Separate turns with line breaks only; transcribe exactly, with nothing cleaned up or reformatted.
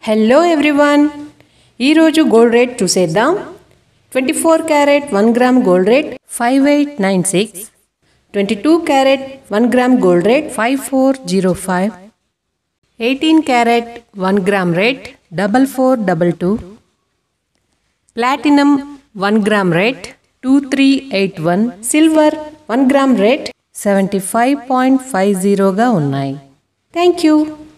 Hello everyone, ఈరోజు gold rate చూసేద్దాం. Twenty four carat one gram gold rate five eight nine six, twenty two carat one gram gold rate five four zero five, eighteen carat one gram rate double four double two, platinum one gram rate two three eight one, silver one gram rate seventy five point five జీరోగా ఉన్నాయి. Thank you.